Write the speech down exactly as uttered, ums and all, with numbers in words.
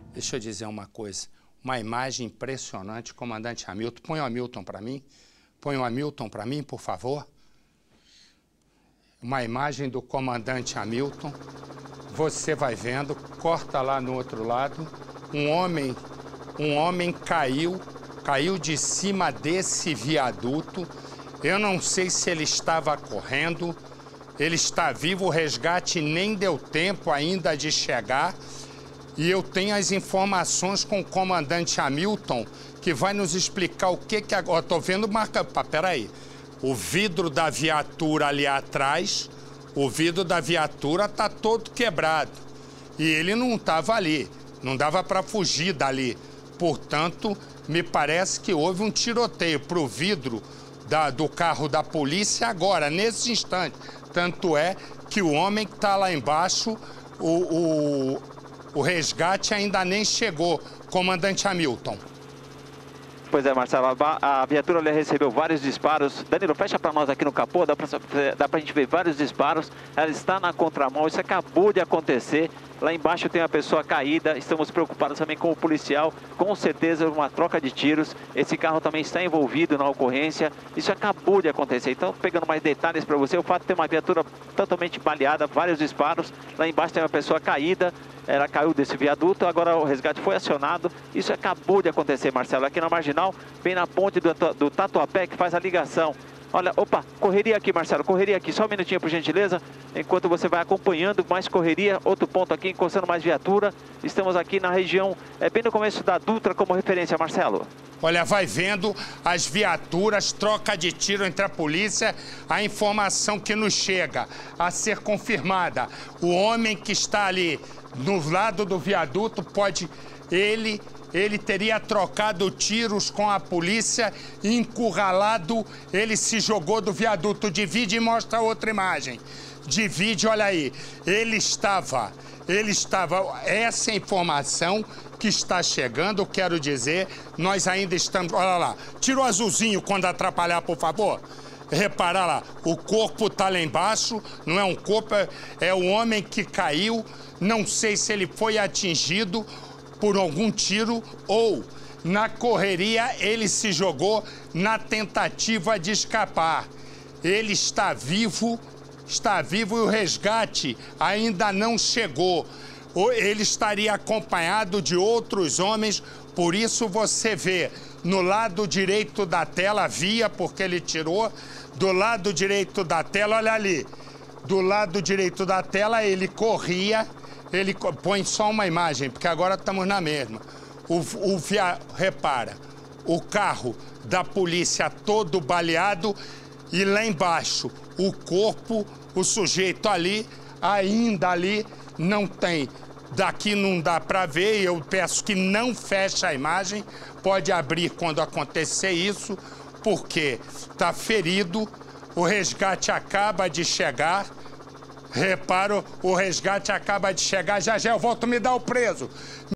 Deixa eu dizer uma coisa. Uma imagem impressionante, comandante Hamilton. Põe o Hamilton para mim. Põe o Hamilton para mim, por favor. Uma imagem do comandante Hamilton. Você vai vendo, corta lá no outro lado. Um homem, um homem caiu, caiu de cima desse viaduto. Eu não sei se ele estava correndo. Ele está vivo, o resgate nem deu tempo ainda de chegar. E eu tenho as informações com o comandante Hamilton, que vai nos explicar o que que agora... Estou vendo marca... Pá, peraí. O vidro da viatura ali atrás, o vidro da viatura está todo quebrado. E ele não estava ali, não dava para fugir dali. Portanto, me parece que houve um tiroteio para o vidro da, do carro da polícia agora, nesse instante. Tanto é que o homem que está lá embaixo, o... o O resgate ainda nem chegou, comandante Hamilton. Pois é, Marcelo, a viatura ali recebeu vários disparos. Danilo, fecha para nós aqui no capô, dá para dá pra gente ver vários disparos. Ela está na contramão, isso acabou de acontecer. Lá embaixo tem uma pessoa caída, estamos preocupados também com o policial. Com certeza uma troca de tiros, esse carro também está envolvido na ocorrência. Isso acabou de acontecer, então pegando mais detalhes para você. O fato de ter uma viatura totalmente baleada, vários disparos. Lá embaixo tem uma pessoa caída, ela caiu desse viaduto, agora o resgate foi acionado. Isso acabou de acontecer, Marcelo, aqui na Marginal, bem na ponte do, do Tatuapé, que faz a ligação. Olha, opa, correria aqui, Marcelo, correria aqui, só um minutinho, por gentileza, enquanto você vai acompanhando mais correria. Outro ponto aqui, encostando mais viatura. Estamos aqui na região, é bem no começo da Dutra como referência, Marcelo. Olha, vai vendo as viaturas, troca de tiro entre a polícia, a informação que nos chega a ser confirmada. O homem que está ali no lado do viaduto pode, ele... Ele teria trocado tiros com a polícia e encurralado, ele se jogou do viaduto. Divide e mostra outra imagem. Divide, olha aí. Ele estava, ele estava, essa é a informação que está chegando, quero dizer, nós ainda estamos, olha lá, tira o azulzinho quando atrapalhar, por favor. Repara lá, o corpo está lá embaixo, não é um corpo, é, é o homem que caiu, não sei se ele foi atingido por algum tiro ou na correria ele se jogou na tentativa de escapar. Ele está vivo, está vivo e o resgate ainda não chegou. Ele estaria acompanhado de outros homens, por isso você vê no lado direito da tela, via porque ele tirou, do lado direito da tela, olha ali, do lado direito da tela ele corria. Ele põe só uma imagem, porque agora estamos na mesma. O, o via... Repara, o carro da polícia todo baleado e lá embaixo o corpo, o sujeito ali, ainda ali não tem. Daqui não dá para ver, eu peço que não feche a imagem. Pode abrir quando acontecer isso, porque está ferido, o resgate acaba de chegar. Reparo, o resgate acaba de chegar, já já eu volto me dar o preso.